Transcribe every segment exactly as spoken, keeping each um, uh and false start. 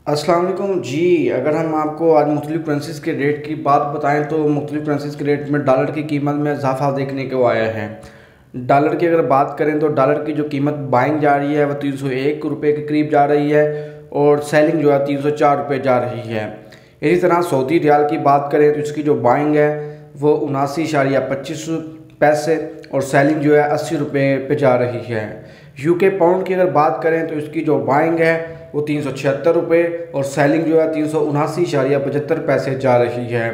अस्सलाम वालेकुम जी। अगर हम आपको आज मुख्तलिफ़ करेंसीज़ के रेट की बात बताएं तो मुख्तलिफ़ करेंसीज़ के रेट में डॉलर की कीमत में इजाफा देखने को आया है। डॉलर की अगर बात करें तो डॉलर की जो कीमत बाइंग जा रही है वह तीन सौ एक रुपये के करीब जा रही है और सेलिंग जो है तीन सौ चार रुपये जा रही है। इसी तरह सऊदी रियाल की बात करें तो इसकी जो बाइंग है वो उनासी इशारिया पच्चीस पैसे और सेलिंग जो है अस्सी रुपये पे जा रही है। यूके पाउंड की अगर बात करें तो इसकी जो बाइंग है वो तीन सौ छिहत्तर रुपये और सेलिंग जो है तीन सौ उनासी इशारिया पचहत्तर पैसे जा रही है।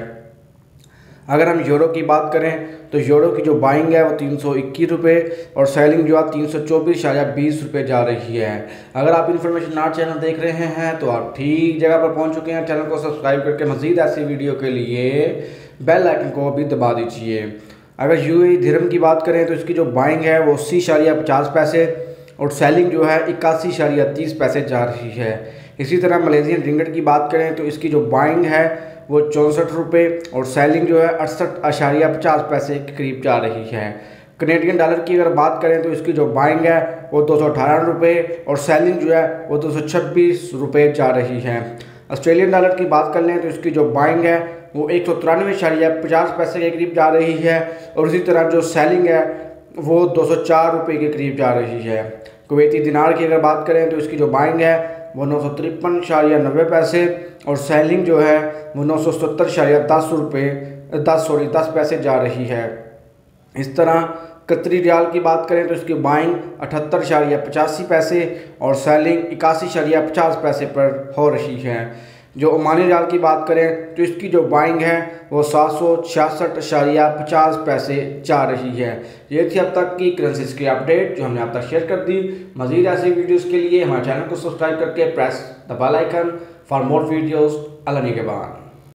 अगर हम यूरो की बात करें तो यूरो की जो बाइंग है वो तीन सौ इक्कीस रुपये और सेलिंग जो है तीन सौ चौबीस इशारिया बीस रुपये जा रही है। अगर आप इन्फॉर्मेशन आर्ट चैनल देख रहे हैं तो आप ठीक जगह पर पहुंच चुके हैं। चैनल को सब्सक्राइब करके मज़ीद ऐसी वीडियो के लिए बेल आइकन को भी दबा दीजिए। अगर यूएई दिरहम की बात करें तो इसकी जो बाइंग है वो अस्सी इशारिया पचास पैसे और सेलिंग जो है इक्यासी इशारिया तीस पैसे जा रही है। इसी तरह मलेशियन रिंगट की बात करें तो इसकी जो बाइंग है वो चौंसठ रुपये और सेलिंग जो है अड़सठ इशारिया पचास पैसे के करीब जा रही है। कनेडियन डॉलर की अगर बात करें तो इसकी जो बाइंग है वो दो सौ अठारह रुपये और सेलिंग जो है वो दो सौ छब्बीस रुपये जा रही है। ऑस्ट्रेलियन डॉलर की बात कर लें तो इसकी जो बाइंग है वो एक सौ तिरानवे इशारिया पचास पैसे के करीब जा रही है और इसी तरह जो सेलिंग है वो दो सौ चार रुपये के करीब जा रही है। कुवैती दिनार की अगर बात करें तो इसकी जो बाइंग है वो नौ सौ तिरपन इशारिया नब्बे पैसे और सेलिंग जो है वो नौ सौ सत्तर इशारिया दस रुपये दस सॉरी दस पैसे जा रही है। इस तरह कतरी रियाल की बात करें तो इसकी बाइंग अठहत्तर इशारिया पचासी पैसे और सेलिंग इक्यासी इशारिया पचास पैसे पर हो रही है। जो ओमानी रियाल की बात करें तो इसकी जो बाइंग है वो सात सौ छियासठ इशारिया पचास पैसे जा रही है। ये थी अब तक की करेंसीज की अपडेट जो हमने अब तक शेयर कर दी। मज़ीद ऐसी वीडियोज़ के लिए हमारे चैनल को सब्सक्राइब करके press the bell icon for more videos. Allah निगहबान।